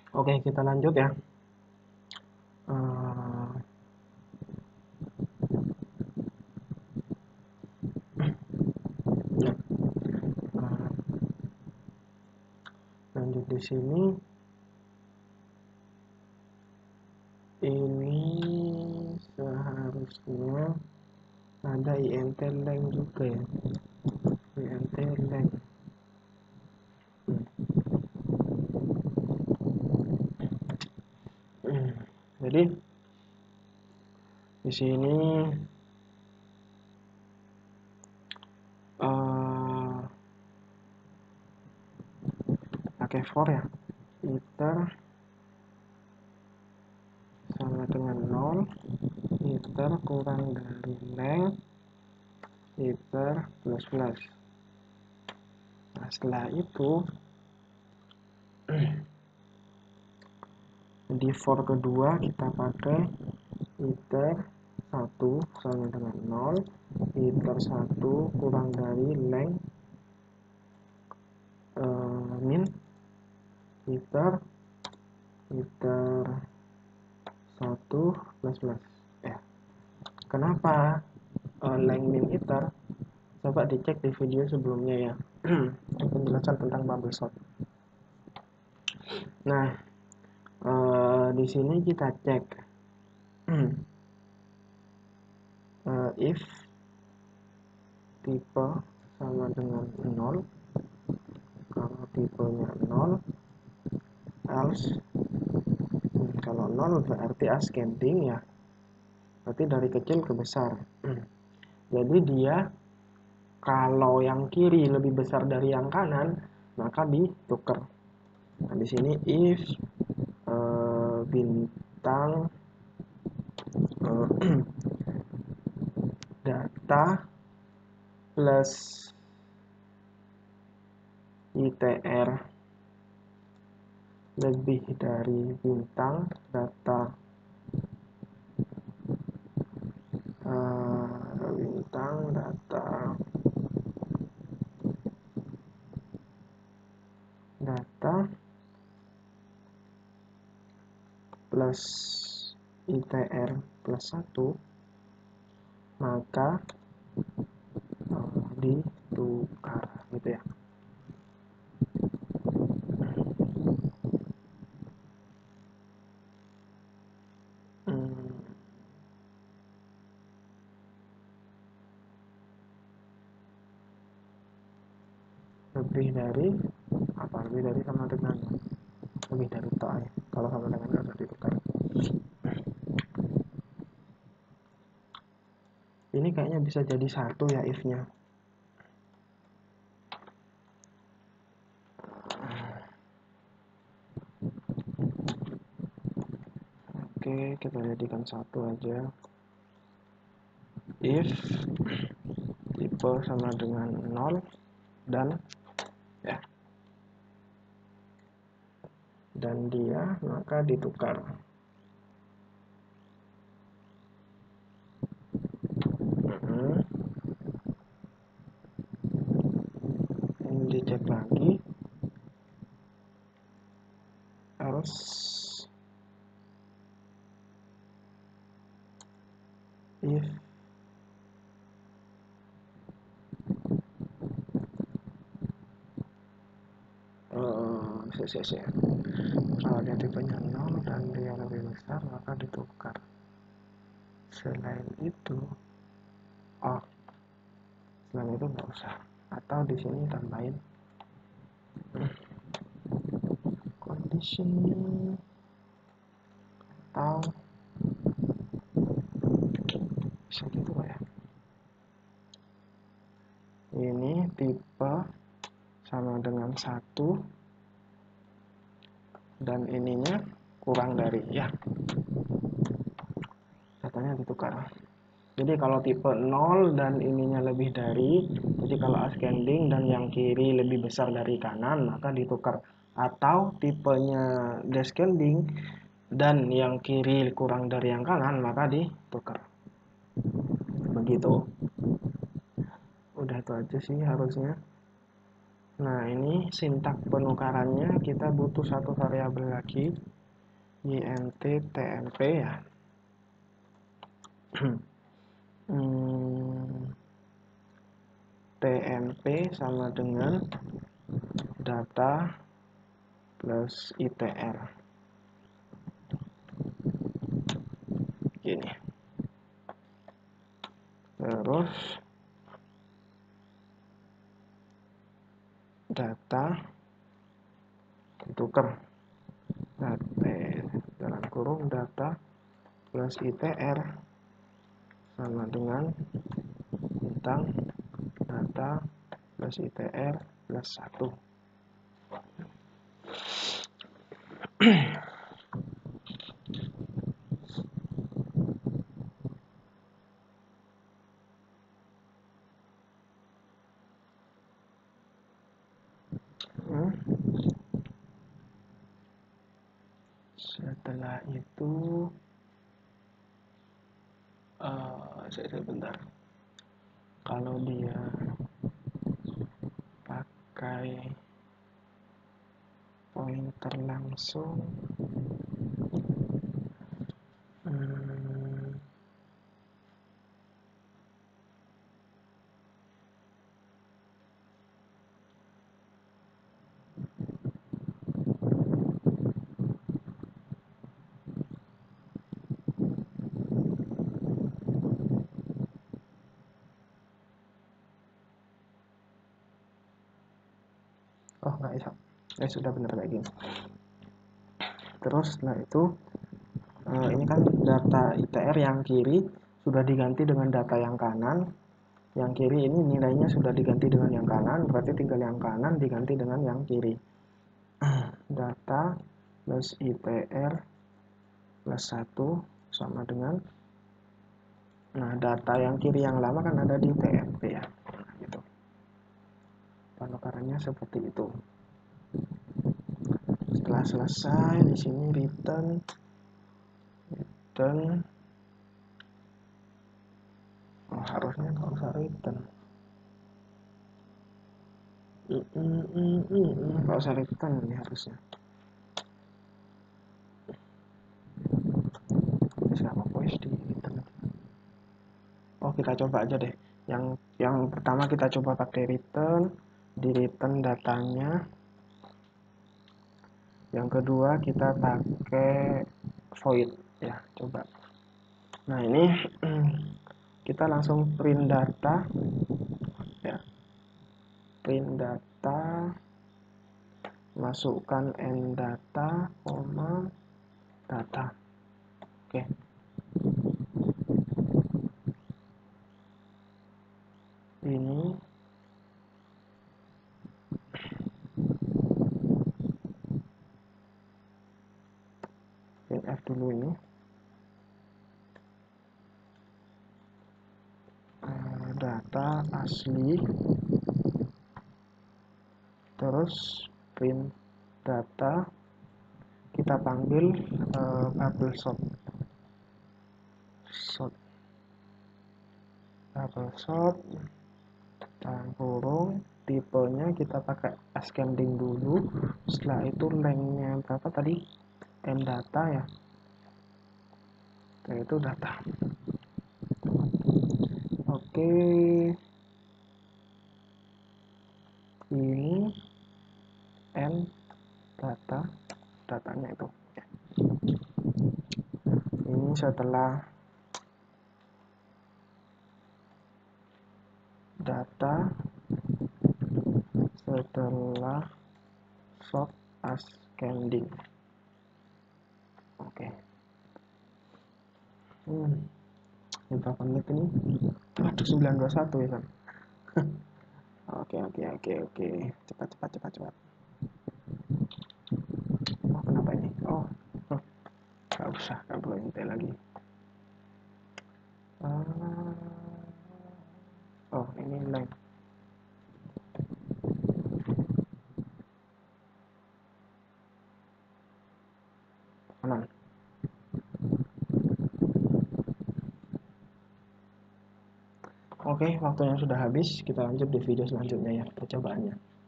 Oke, kita lanjut ya. Ya, lanjut di sini. Ini seharusnya ada int length juga ya. int length. Jadi di sini pakai for ya. Iter sama dengan 0, iter kurang dari length, iter plus plus. Nah, setelah itu di for kedua kita pakai iter 1 sama dengan 0, iter 1 kurang dari length min iter 1 plus plus. Kenapa length min iter? Coba dicek di video sebelumnya ya. Penjelasan tentang bubble sort. Nah, di sini kita cek if tipe sama dengan 0. Kalau tipenya 0, else kalau 0 berarti ascending ya, berarti dari kecil ke besar. Jadi dia kalau yang kiri lebih besar dari yang kanan, maka ditukar. Nah, di sini if bintang data plus ITR lebih dari bintang data plus ITR plus 1, maka ditukar gitu ya. Lebih dari apa? Lebih dari sama dengan lebih dari toh ya. Kalau sama dengan harus ditukar. Ini kayaknya bisa jadi 1 ya if-nya. Oke, kita jadikan 1 aja. If tipe sama dengan 0 dan ya, dan dia, maka ditukar. Ini dicek lagi. Else if kalau dia tipenya 0 dan dia lebih besar, maka ditukar. Selain itu selain itu nggak usah, atau di sini tambahin condition atau bisa gitu ya. Ini tipe sama dengan 1 dan ininya kurang dari ya, datanya ditukar. Jadi kalau tipe 0 dan ininya lebih dari, jadi kalau ascending dan yang kiri lebih besar dari kanan, maka ditukar. Atau tipenya descending dan yang kiri kurang dari yang kanan, maka ditukar. Begitu. Udah itu aja sih harusnya. Nah, ini sintak penukarannya kita butuh satu variabel lagi, int tmp ya. tmp sama dengan data plus itr. Gini. Terus data tuker data dalam kurung data plus itr sama dengan bintang data plus itr plus 1. Setelah itu sebentar, kalau dia pakai pointer langsung, oh nggak bisa, sudah benar kayak gini. Terus setelah itu ini kan data itr yang kiri sudah diganti dengan data yang kanan, yang kiri ini nilainya sudah diganti dengan yang kanan, berarti tinggal yang kanan diganti dengan yang kiri. Data plus itr plus 1 sama dengan, nah data yang kiri yang lama kan ada di tmp ya, nah, gitu. Penukarannya seperti itu. Setelah selesai di sini return harusnya nggak usah return, nggak usah return ini harusnya. Siapa voice di return? Oh, kita coba aja deh. Yang pertama kita coba pakai return, di return datanya. Yang kedua kita pakai void ya, coba. Nah, ini kita langsung print data ya. Print data, masukkan n data, data. Oke. Ini printf dulu ini. Data asli. Terus print data, kita panggil bubble sort. Bubble sort dalam kurung, tipenya kita pakai ascending dulu. Setelah itu lengthnya berapa tadi, n data ya, itu data. Oke, ini n data, datanya itu. Ini setelah data, setelah sort ascending. Oke. Berapa menit ini? Waduh, 9:21 ya kan. Oke. Cepat. Oh, kenapa ini? Oh, nggak usah, nggak perlu intel lagi. Oh, ini length. Kanan. Oke, waktunya sudah habis. Kita lanjut di video selanjutnya ya, percobaannya.